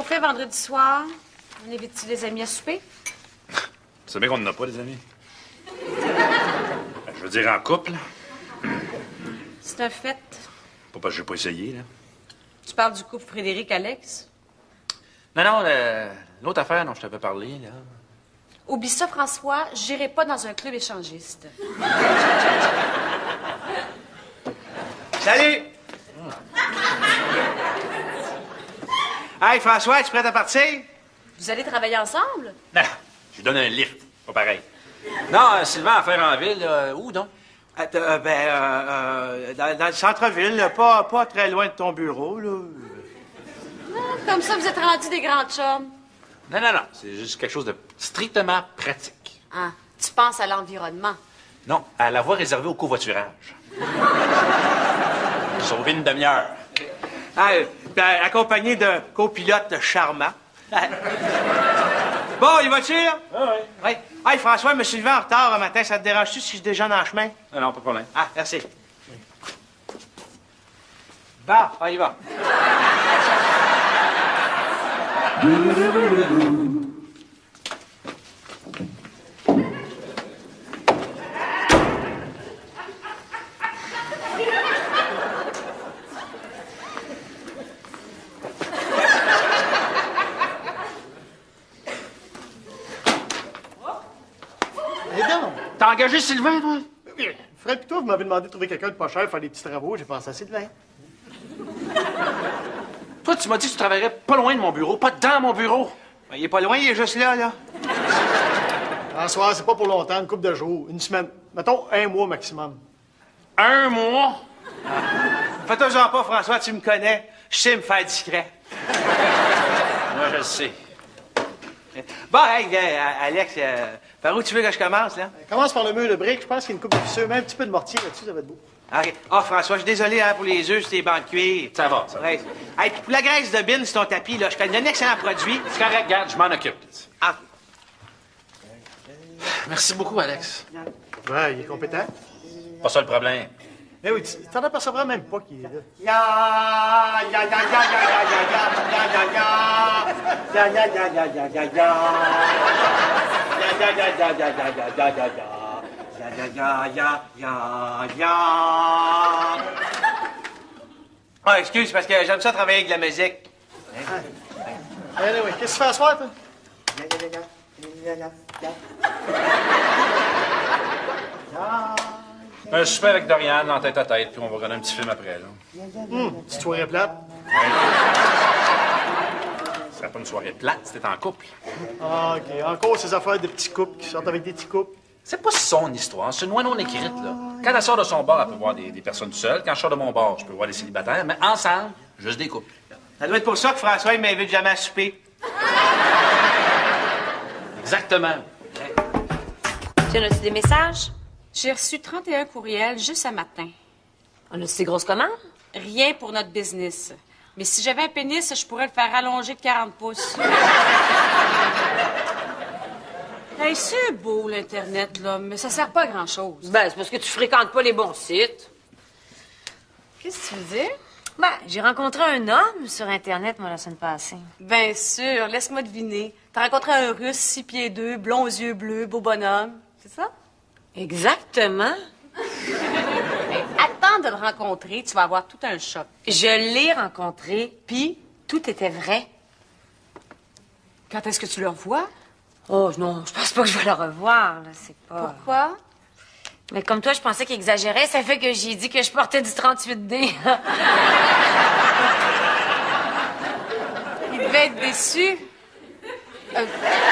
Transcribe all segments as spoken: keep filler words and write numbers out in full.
fait vendredi soir? On invite-tu les amis à souper? Tu sais bien qu'on n'en a pas, des amis. Je veux dire, en couple. C'est un fait. Pas parce que j'ai pas essayé, là. Tu parles du couple Frédéric-Alex? Non, non, le- l'autre affaire dont je t'avais parlé, là. Oublie ça, François, j'irai pas dans un club échangiste. Salut! Hey, François, es-tu prêt à partir? Vous allez travailler ensemble? Non, je lui donne un lift. Pas pareil. Non, euh, Sylvain, à faire en ville, euh, où donc? Euh, euh, ben, euh, euh, dans, dans le centre-ville, là, pas, pas très loin de ton bureau, là. Comme ça, vous êtes rendus des grands chums. Non, non, non. C'est juste quelque chose de strictement pratique. Ah, tu penses à l'environnement. Non, à la voie réservée au covoiturage. Sauver une demi-heure. Ah, euh, ben, accompagné d'un copilote charmant. Bon, il va-tu? Ah oui. Oui. Hey, François, je me suis levé en retard un matin. Ça te dérange-tu si je déjeune en chemin? Non, non, pas de problème. Ah, merci. Bon, on y va. T'as engagé Sylvain, toi? Fred et toi, vous m'avez demandé de trouver quelqu'un de pas cher, faire des petits travaux. J'ai pensé à Sylvain. Toi, tu m'as dit que tu travaillerais pas loin de mon bureau, pas dans mon bureau. Ben, il est pas loin, il est juste là, là. François, c'est pas pour longtemps, une couple de jours, une semaine. Mettons un mois maximum. Un mois? Fais-toi-en pas, François, tu me connais. Je sais me faire discret. Moi, je le sais. Bon, hey, euh, Alex, euh, par où tu veux que je commence, là? Commence par le mur de briques. Je pense qu'il y a une coupe de fissure, même un petit peu de mortier là-dessus, ça va être beau. OK. Ah, François, je suis désolé hein, pour les œufs sur tes bancs de cuir. Ça va, ça va. Ouais. Hey, puis pour la graisse de bine sur ton tapis, là, je connais un excellent produit. C'est correct, regarde, je m'en occupe. Ah. Merci beaucoup, Alex. Ouais, il est compétent. Pas ça le problème. Mais oui, tu t'en apercevras même pas qu'il est là. Ya, ya, ya, ya, ya, ya, ya, ya, ya, ya, ya, ya, ya, ya, ya, ya. Ya, ya, ya, ya, ya, ya, ya, ya, ya, ya. Ya, ya, ya, ya, ya, ya. Ah, excuse, parce que j'aime ça travailler avec de la musique. Anyway, qu'est-ce que tu fais à soir, toi? Un super avec Dorian, en tête à tête, puis on va regarder un petit film après, là. Hum, petite soirée plate. Ce serait pas une soirée plate, c'était en couple. Ah, OK. Encore ces affaires de petits couples qui sortent avec des petits couples. C'est pas son histoire, c'est une loi non écrite, là. Quand elle sort de son bar, elle peut voir des, des personnes seules. Quand je sors de mon bar, je peux voir des célibataires, mais ensemble, juste des couples. Ça doit être pour ça que François, il m'invite jamais à souper. Exactement. Tu as reçu des messages? J'ai reçu trente et un courriels juste ce matin. On a-tu des grosses commandes? Rien pour notre business. Mais si j'avais un pénis, je pourrais le faire allonger de quarante pouces. Hey, c'est beau, l'Internet, là, mais ça sert pas à grand-chose. Ben, c'est parce que tu fréquentes pas les bons sites. Qu'est-ce que tu veux dire? Ben, j'ai rencontré un homme sur Internet, moi, la semaine passée. Bien sûr, laisse-moi deviner. T'as rencontré un Russe, six pieds deux, blond aux yeux bleus, beau bonhomme. C'est ça? Exactement. Attends de le rencontrer, tu vas avoir tout un choc. Je l'ai rencontré, puis tout était vrai. Quand est-ce que tu le revois? Oh non, je pense pas que je vais le revoir, là, c'est pas... Pourquoi? Mais comme toi, je pensais qu'il exagérait, ça fait que j'ai dit que je portais du trente-huit D. Il devait être déçu. Euh...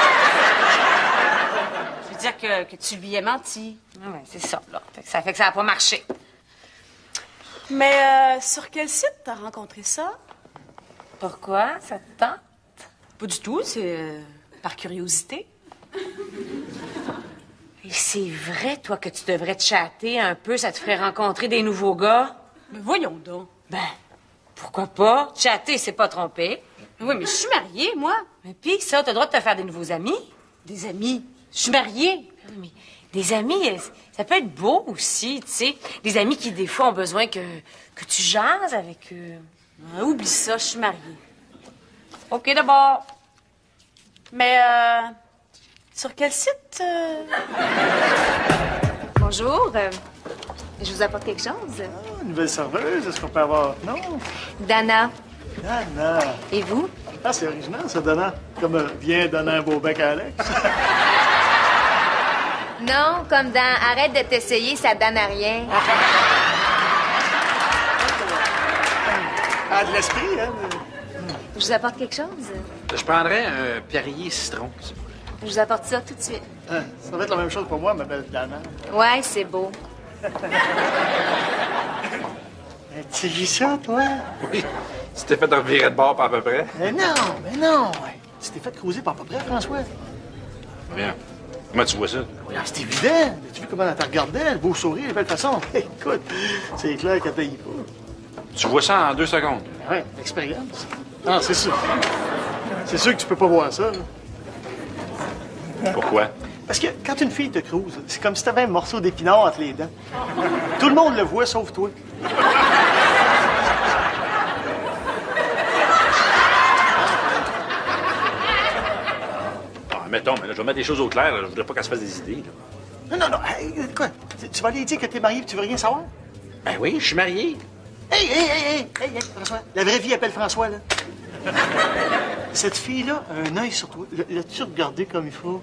Je veux dire que, que tu lui aies menti. Oui, c'est ça, là. Fait que ça fait que ça n'a pas marché. Mais euh, sur quel site t'as rencontré ça? Pourquoi? Ça te tente? Pas du tout, c'est euh, par curiosité. Et c'est vrai, toi, que tu devrais te chatter un peu, ça te ferait rencontrer des nouveaux gars? Mais voyons donc. Ben, pourquoi pas? Chatter, c'est pas tromper. Oui, mais je suis mariée, moi. Mais pis ça, t'as le droit de te faire des nouveaux amis. Des amis. Je suis mariée. Oui, mais des amis, ça peut être beau aussi, tu sais. Des amis qui, des fois, ont besoin que, que tu jases avec eux. Ah, oublie ça, je suis mariée. OK, d'abord. Mais, euh, sur quel site? Euh... Bonjour. Euh, je vous apporte quelque chose? Ah, une nouvelle serveuse, est-ce qu'on peut avoir... Non? Dana. Dana. Et vous? Ah, c'est original, ça, Dana. Comme euh, viens donner un beau bec à Alex. Non, comme dans Arrête de t'essayer, ça donne à rien. Ah, de l'esprit, hein? Je vous apporte quelque chose? Je prendrais un Perrier citron. Je vous apporte ça tout de suite. Ah, ça va être la même chose pour moi, ma belle Dana. Ouais, c'est beau. Tu vis ça, toi? Oui. Tu t'es fait revirer de bord, pas à peu près. Mais non, mais non! Tu t'es fait cruiser par à peu près, François? Bien. Comment tu vois ça? Oui, c'est évident. Tu vu comment elle te regardait, le beau sourire, de belle façon? Écoute, c'est clair qu'elle paye pas. Tu vois ça en deux secondes. Oui, expérience. Ah, c'est sûr. C'est sûr que tu peux pas voir ça, là. Pourquoi? Parce que quand une fille te cruise, c'est comme si t'avais un morceau d'épinard entre les dents. Tout le monde le voit, sauf toi. Ah, mettons, mais là, je vais mettre des choses au clair. Là. Je voudrais pas qu'elle se fasse des idées. Là. Non, non, non. Hey, quoi? Tu, tu vas aller dire que t'es marié et tu veux rien savoir? Ben oui, je suis marié. Hey, hey, hey, hey, hey, hey, François. La vraie vie appelle François, là. Cette fille-là a un œil sur toi. L'as-tu regardé comme il faut?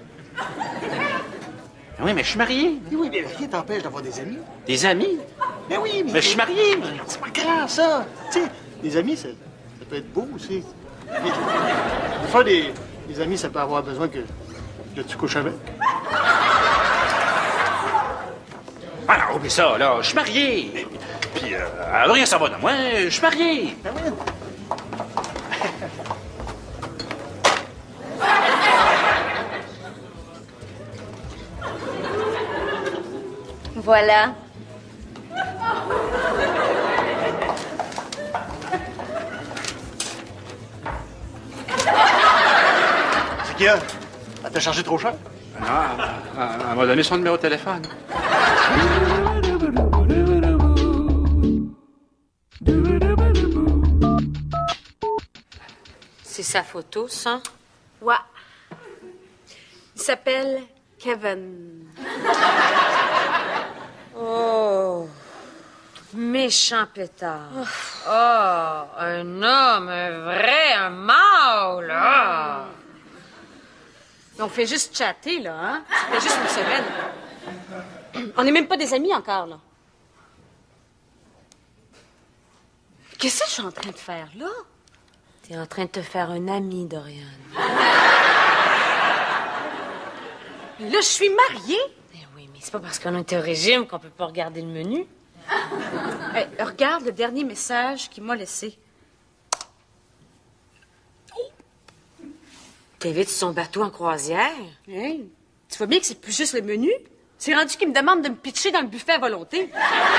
Oui, mais je suis marié. Oui, oui, mais rien t'empêche d'avoir des amis. Des amis? Mais oui, mais... Mais je suis marié. moi. C'est pas grave, ça. Tu sais, des amis, ça, ça peut être beau aussi. Mais, des fois, des, des amis, ça peut avoir besoin que, que tu couches avec. Ah non, oublie ça, là. Je suis marié. Puis, euh, elle veut rien savoir de moi. Je suis marié. Ben oui. Voilà. C'est qu'il y a? Elle t'a chargé trop cher? Non, elle, elle m'a donné son numéro de téléphone. C'est sa photo, ça? Ouais. Il s'appelle Kevin. Oh! Méchant pétard. Oh! Un homme, un vrai, un mâle, là! On fait juste chatter, là, hein? Ça fait juste une semaine. On n'est même pas des amis encore, là. Qu'est-ce que je suis en train de faire, là? T'es en train de te faire un ami, Dorian. Là, je suis mariée. Eh oui, mais c'est pas parce qu'on est au régime qu'on peut pas regarder le menu. Hey, regarde le dernier message qu'il m'a laissé. T'invites sur son bateau en croisière? Hey, tu vois bien que c'est plus juste le menu? C'est rendu qu'il me demande de me pitcher dans le buffet à volonté.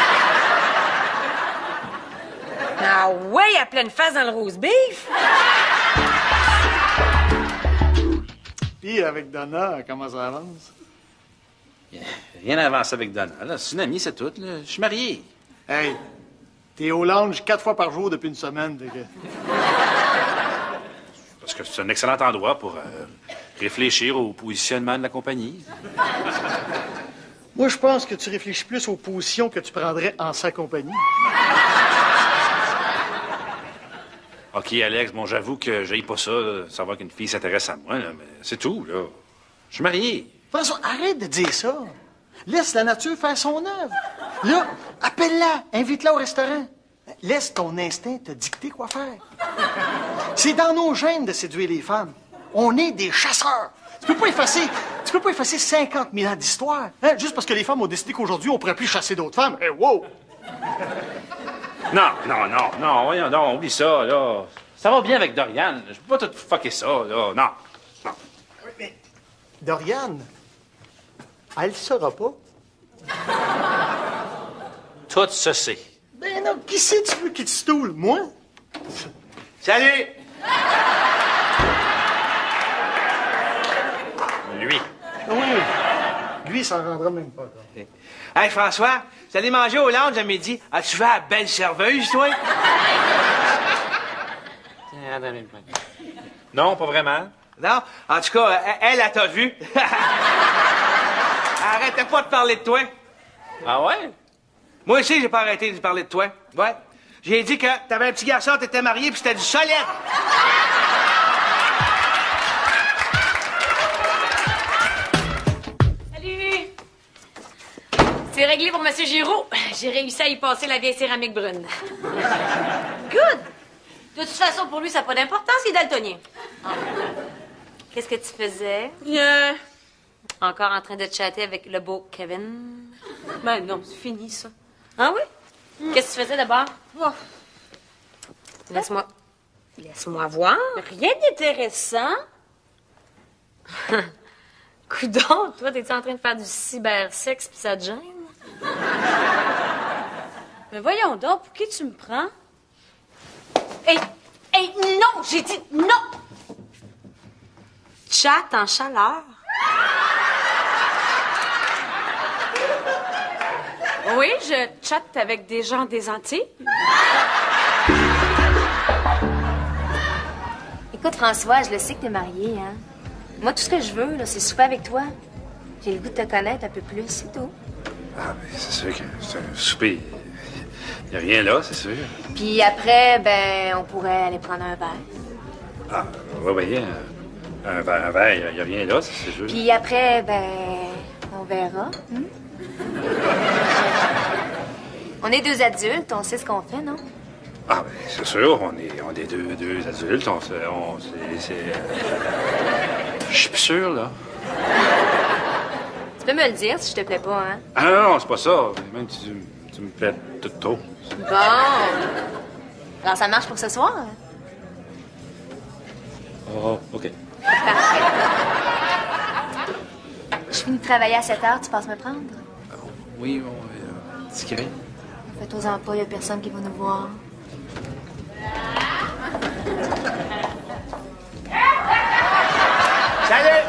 Ah ouais, à pleine face dans le rose beef! Puis avec Donna, comment ça avance? Rien à avancer avec Donna. Là, c'est une amie, c'est tout. Là. Je suis marié. Hey, t'es au lounge quatre fois par jour depuis une semaine. fait que- Parce que c'est un excellent endroit pour euh, réfléchir au positionnement de la compagnie. Moi, je pense que tu réfléchis plus aux positions que tu prendrais en sa compagnie. OK, Alex, bon, j'avoue que j'aille pas ça, là, savoir qu'une fille s'intéresse à moi, là, mais c'est tout, là. Je suis marié. François, arrête de dire ça. Laisse la nature faire son œuvre. Là, appelle-la, invite-la au restaurant. Laisse ton instinct te dicter quoi faire. C'est dans nos gènes de séduire les femmes. On est des chasseurs. Tu peux pas effacer, tu peux pas effacer cinquante mille ans d'histoire, hein, juste parce que les femmes ont décidé qu'aujourd'hui, on pourrait plus chasser d'autres femmes. Hey, wow! Non, non, non, non, voyons, non, oublie ça, là. Ça va bien avec Dorian. Je peux pas tout fucker ça, là. Non, non. Mais Dorian, elle le saura pas. Tout se sait. Ben non, qui c'est tu veux qui te stoule? Moi? Salut! Lui. Oui. Lui, il s'en rendra même pas. Là. Hey, François, vous allez manger au lounge à midi. As-tu fait la belle serveuse, toi? Non, pas vraiment. Non? En tout cas, elle, elle t'a vu. Arrêtez pas de parler de toi. Ah ouais? Moi aussi, j'ai pas arrêté de parler de toi. Ouais. J'ai dit que t'avais un petit garçon, t'étais marié, puis c'était du solide. Salut! C'est réglé pour M. Giroux. J'ai réussi à y passer la vieille céramique brune. Good! De toute façon, pour lui, ça n'a pas d'importance, il est daltonien. Ah. Qu'est-ce que tu faisais? Rien. Encore en train de chatter avec le beau Kevin? Ben non, c'est fini, ça. Ah oui? Qu'est-ce que tu faisais d'abord? Oh. Laisse-moi... Laisse-moi voir. Rien d'intéressant. Coudon, toi, t'es-tu en train de faire du cybersexe pis ça te gêne? Mais voyons donc, pour qui tu me prends? Hey, hey, non, j'ai dit non! Chat en chaleur. Oui, je chatte avec des gens des Antilles. Écoute, François, je le sais que t'es marié, hein. Moi, tout ce que je veux, là, c'est souper avec toi. J'ai le goût de te connaître un peu plus, c'est tout. Ah, mais c'est sûr que c'est un souper. Il n'y a rien là, c'est sûr. Puis après, ben, on pourrait aller prendre un verre. Ah, oui, oui, un, un verre, un verre, il n'y a rien là, c'est sûr. Puis après, ben, on verra. Hein? On est deux adultes, on sait ce qu'on fait, non? Ah, ben, c'est sûr, on est, on est deux, deux adultes, on, se- on c'est... c'est, euh, Je suis plus sûr, là. Tu peux me le dire si je te plais pas, hein? Ah non, non, c'est pas ça. Même tu, tu me plais tout trop. Bon. Alors, ça marche pour ce soir? Oh, OK. Je finis de travailler à sept heures, tu passes me prendre? Oui, bon, euh, discret. Fais-toi-en pas, y a personne qui va nous voir. Salut!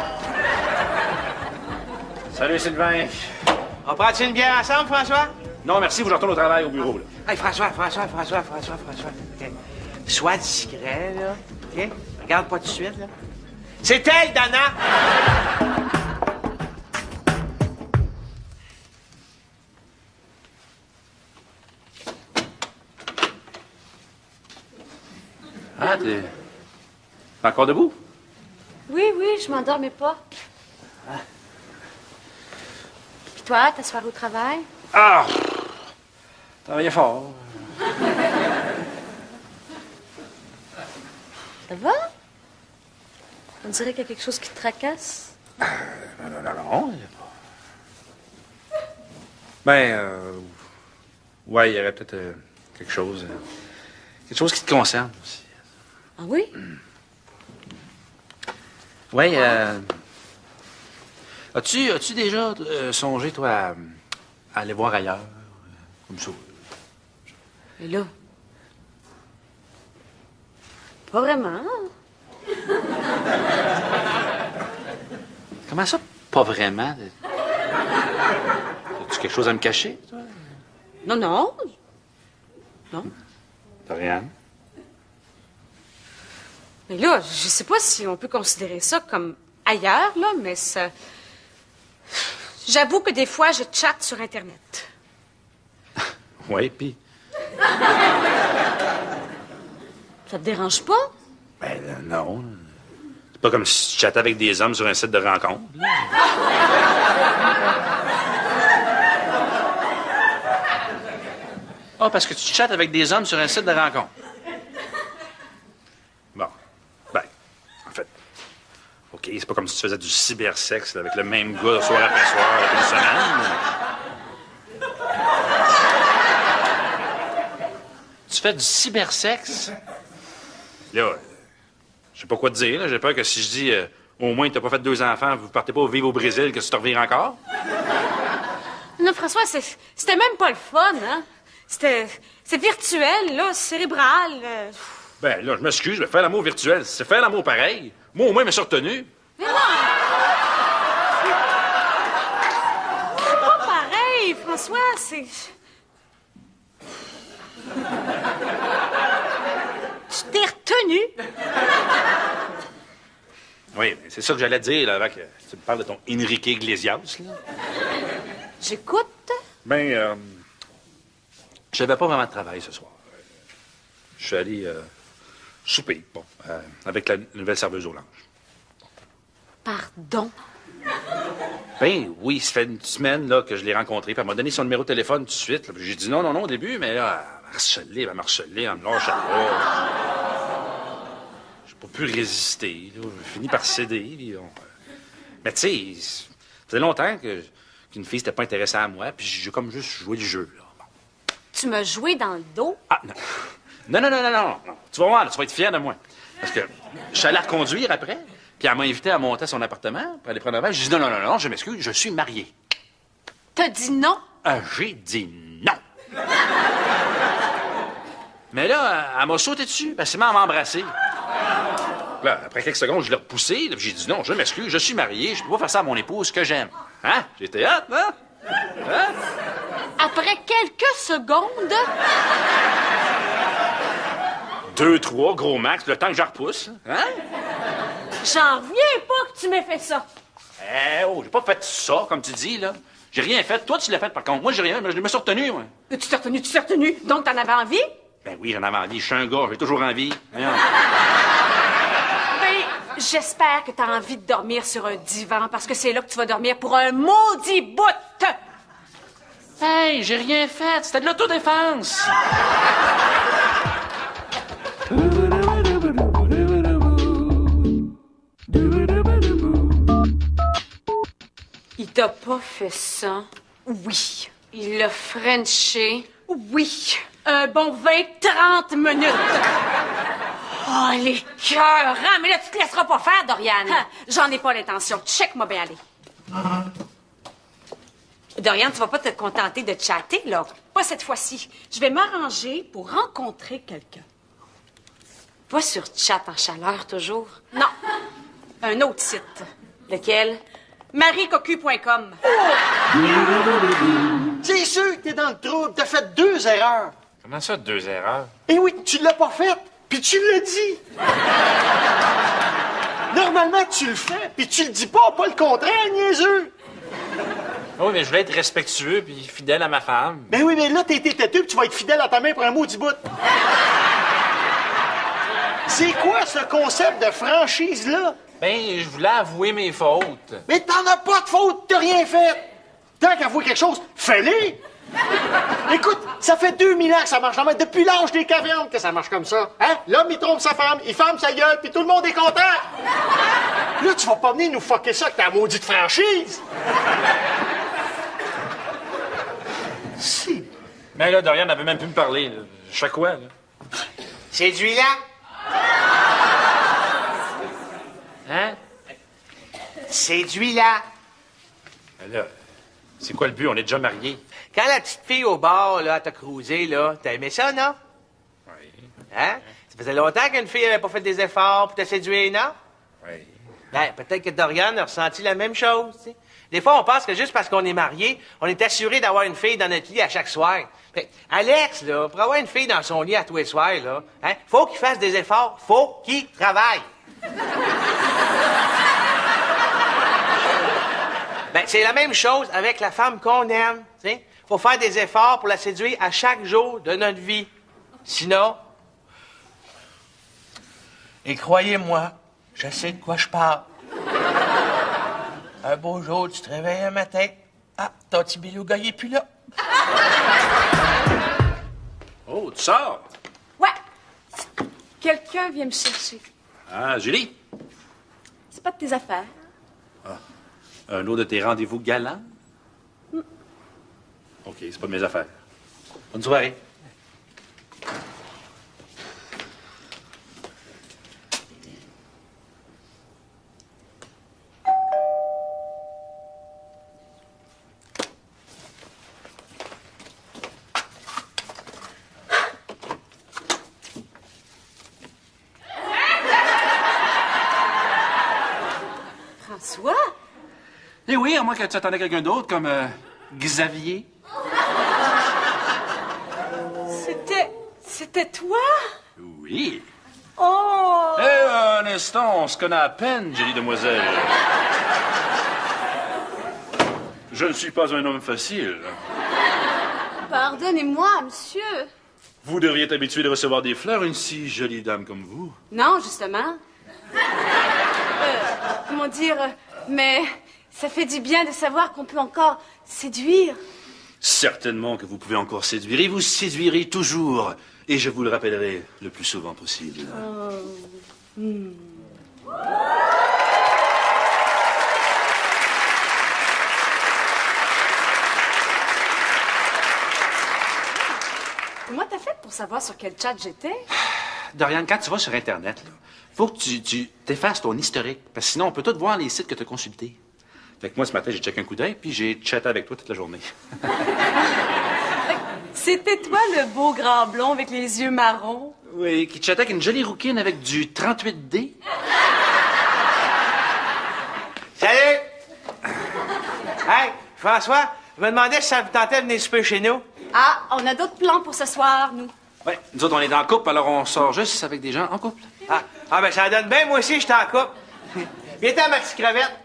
Salut, Sylvain. On prend-tu une bière ensemble, François? Non, merci, vous je retourne au travail, au bureau, là. Hey, François, François, François, François, François. OK. Sois discret, là. OK? Regarde pas tout de suite, là. C'est elle, Dana! Ah, t'es... T'es encore debout? Oui, oui, je m'endormais pas. Puis toi, ta soirée au travail? Ah! Travaillais fort. Ça va? On dirait qu'il y a quelque chose qui te tracasse. Non, non, non, non, il y a pas... Ben, euh... Ouais, il y aurait peut-être euh, quelque chose... euh, quelque chose qui te concerne aussi. Ah oui? Ouais, euh... As-tu, as-tu déjà euh, songé, toi, à, à aller voir ailleurs? euh, Comme ça? Et là? Pas vraiment. Comment ça, pas vraiment? As-tu quelque chose à me cacher, toi? Non, non. Non. T'as rien? Mais là, je sais pas si on peut considérer ça comme ailleurs, là, mais ça... J'avoue que des fois, je chatte sur Internet. Oui, puis... Ça te dérange pas? Ben, là, non. C'est pas comme si tu chattais avec des hommes sur un site de rencontre. là. Ah, parce que tu chattes avec des hommes sur un site de rencontre. Bon. Ben, en fait... OK, c'est pas comme si tu faisais du cybersexe là, avec le même gars soir après soir, depuis une semaine. Tu fais du cybersexe? Là, euh, je sais pas quoi te dire. là. J'ai peur que si je dis euh, au moins t'as pas fait deux enfants, vous partez pas vivre au Brésil, que tu te revires encore. Non, François, c'est- c'était même pas le fun, hein? C'était... C'est virtuel, là, cérébral. euh. Ben là, je m'excuse, mais faire l'amour virtuel, c'est faire l'amour pareil. Moi, au moins, je me suis retenu. Mais non! C'est pas pareil, François, c'est... Tu t'es retenu! revenu. Oui, mais c'est ça que j'allais te dire, là, avant que tu me parles de ton Enrique Iglesias, là. J'écoute. Ben, euh, j'avais pas vraiment de travail ce soir. Je suis allé euh, souper, bon, euh, avec la nouvelle serveuse au lunch. Pardon? Ben oui, ça fait une semaine là, que je l'ai rencontrée, puis elle m'a donné son numéro de téléphone tout de suite. Là, puis j'ai dit non, non, non au début, mais là, elle m'a harcelé, elle m'a harcelé, elle me lâchait pas. J'ai pas pu résister, là. J'ai fini par céder. Puis on... Mais tu sais, ça faisait longtemps que, qu'une fille s'était pas intéressée à moi, puis j'ai comme juste joué le jeu, là. Bon. Tu m'as joué dans le dos? Ah, non. Non, non, non, non, non, non. Tu vas voir, là, tu vas être fier de moi. Parce que je suis allé la reconduire après. Puis elle m'a invité à monter à son appartement pour aller prendre un verre. J'ai dit non, non, non, non, je m'excuse, je suis marié. T'as dit non? Euh, j'ai dit non. Mais là, elle m'a sauté dessus, parce qu'elle m'a embrassé. Là, après quelques secondes, je l'ai repoussé. Là, j'ai dit non, je m'excuse, je suis marié, je peux pas faire ça à mon épouse que j'aime. Hein? J'étais hâte, hein? Hein? Après quelques secondes? Deux, trois, gros max, le temps que je repousse. Hein? J'en reviens pas que tu m'aies fait ça. Eh oh, j'ai pas fait ça, comme tu dis, là. J'ai rien fait. Toi, tu l'as fait, par contre. Moi, j'ai rien, mais je me suis retenu, moi. Tu t'es retenu, tu t'es retenu. Donc, t'en avais envie? Ben oui, j'en avais envie. Je suis un gars, j'ai toujours envie. Voyons. Ben, j'espère que t'as envie de dormir sur un divan, parce que c'est là que tu vas dormir pour un maudit bout. Hey, j'ai rien fait. C'était de l'autodéfense. Il t'a pas fait ça? Oui. Il l'a frenché? Oui. Un bon vingt trente minutes. Oh, les cœurs! Ah, mais là, tu te laisseras pas faire, Dorian. Ah, j'en ai pas l'intention. Check-moi bien aller. Dorian, tu vas pas te contenter de chatter, là? Pas cette fois-ci. Je vais m'arranger pour rencontrer quelqu'un. Pas sur chat en chaleur, toujours. Non. Un autre site. Lequel? marie cocu point com. C'est sûr que t'es dans le trouble. T'as fait deux erreurs. Comment ça, deux erreurs? Eh oui, tu l'as pas faite, puis tu l'as dit. Normalement, tu le fais, puis tu le dis pas, pas le contraire, niaiseux. Oui, mais je voulais être respectueux puis fidèle à ma femme. Ben oui, mais là, t'es été têteux, puis tu vas être fidèle à ta main pour un maudit bout. C'est quoi ce concept de franchise-là? Ben, je voulais avouer mes fautes. Mais t'en as pas de faute, t'as rien fait. Tant qu'avouer quelque chose, fais-le. Écoute, ça fait deux mille ans que ça marche en même. Depuis l'âge des cavernes que ça marche comme ça. Hein? L'homme, il trompe sa femme, il ferme sa gueule, puis tout le monde est content. Là, tu vas pas venir nous fucker ça avec ta maudite franchise. Si. Mais là, Dorian n'avait même plus me parler. Là. Chaque quoi, là? Séduis-la. Hein? Séduis-la. Ben là, c'est quoi le but? On est déjà mariés. Quand la petite fille au bar, là, t'a cruisé, là, t'as aimé ça, non? Oui. Hein? Ça faisait longtemps qu'une fille avait pas fait des efforts pour te séduire, non? Oui. Ben, peut-être que Dorian a ressenti la même chose, tu sais. Des fois, on pense que juste parce qu'on est marié, on est assuré d'avoir une fille dans notre lit à chaque soir. Fait, Alex, là, pour avoir une fille dans son lit à tous les soirs, là, hein, faut qu'il fasse des efforts, faut qu'il travaille. Ben, c'est la même chose avec la femme qu'on aime, tu sais. Faut faire des efforts pour la séduire à chaque jour de notre vie. Sinon... Et croyez-moi, je sais de quoi je parle. Un beau jour, tu te réveilles un matin. Ah, ton petit beluga, il est plus là. Oh, tu sors? Ouais. Quelqu'un vient me chercher. Ah, Julie? C'est pas de tes affaires. Un autre de tes rendez-vous galants? Mm. OK, c'est pas de mes affaires. Bonne soirée. François? Eh oui, à moins que tu attendais quelqu'un d'autre, comme euh, Xavier. C'était... C'était toi? Oui. Oh! l'instant, on se connaît à peine, jolie demoiselle. Je ne suis pas un homme facile. Pardonnez-moi, monsieur. Vous devriez être habitué de recevoir des fleurs, une si jolie dame comme vous. Non, justement. Euh, comment dire, euh, mais ça fait du bien de savoir qu'on peut encore séduire. Certainement que vous pouvez encore séduire, et vous séduirez toujours. Et je vous le rappellerai le plus souvent possible. Oh. Hmm. Comment t'as fait pour savoir sur quel chat j'étais? Dorian, quand tu vas sur Internet, là, faut que tu, tu t'effaces ton historique, parce que sinon on peut tout voir les sites que tu as consultés. Fait que moi, ce matin, j'ai checké un coup d'œil, puis j'ai chatté avec toi toute la journée. C'était toi le beau grand blond avec les yeux marrons? Oui, qui chattait avec une jolie rouquine avec du trente-huit D. Salut! Hey, François, je me demandais si ça vous tentait de venir souper chez nous. Ah, on a d'autres plans pour ce soir, nous. Ouais, nous autres, on est en couple, alors on sort juste avec des gens en couple. Ah, ah ben ça donne bien, moi aussi, je suis en couple. Viens-t'en, ma petite crevette.